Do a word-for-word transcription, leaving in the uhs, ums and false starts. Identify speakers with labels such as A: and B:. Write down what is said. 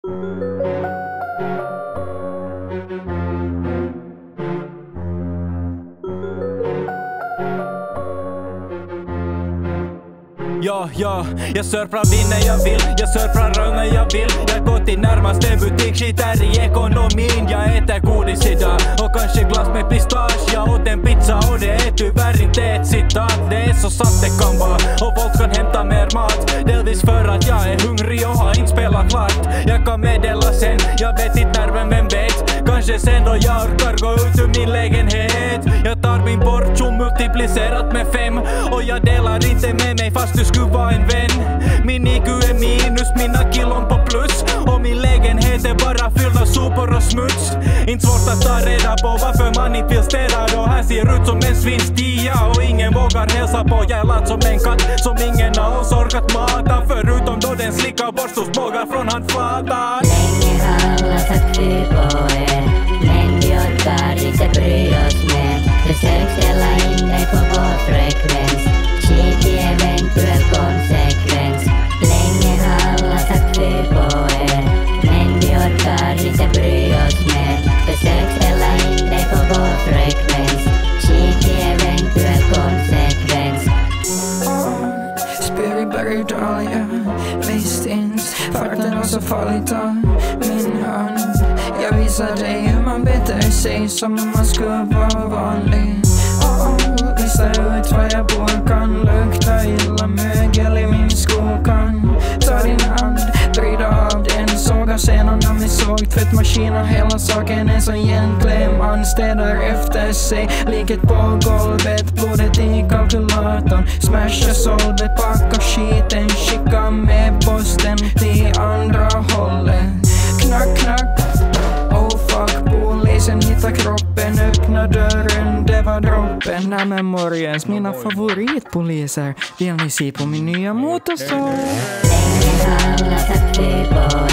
A: Ja, ja, jag surfar vind när jag vill, jag surfar röv när jag vill. Jag går till närmaste butik, skitar i ekonomin. Jag äter godis idag och kanske glass med pistage. Jag åt en pizza och det är tyvärr inte ett citat. Det är så sant det kan vara och folk kan hämta mer mat. Delvis för att jag är hungrig och har inspelat klart. Jag kan meddela sen, jag vet inte när, men vem vet. Kanske sen då jag orkar gå ut ur min lägenhet. Jag tar min portion multiplicerat med fem och jag delar inte med mig fast du skulle vara en vän. Min I Q är minus, mina kilon på plus. Och min lägenhet är bara fylld av sopor och smuts. Inte svårt att ta reda på varför man inte vill städa. Och här ser ut som en svinstia och ingen vågar hälsa på. Jag är lat som en katt som ingen av oss orkat mata. Förutom då den slickar bort stor bågar från handflatan.
B: Länge har alla sagt fy på er, men vi orkar inte bry oss mer. Försök ställa in dig på vår frekvens. Skit i eventuell konsekvens. Länge har alla sagt fy på er, men vi orkar inte bry oss mer. Försök ställa in dig på vår frekvens. Skit i eventuell konsekvens.
C: Spyr i berg och dal, ja. Visst inte, farten var så farligt av min hand. Jag visar dig hur man beter sig som om man skulle vara vanlig. Oh, visa ut var jag bor, kan lukta illa mögel i min skokan. Ta din hand, vrida av den, såga senorna med sågtvättmaskin och hela saken är så egentligen. Man städar efter sig, liket på golvet, blodet i kalkylatorn. Smasha solvet, packa skiten, skicka med posten till andra hållet. Knack, knack, oh fuck, polisen hittar kroppen, öppna dörren, det var droppen. Nej men morgens, mina favoritpoliser, vill ni se på min nya motorsåg?
B: Länge har alla sagt fy på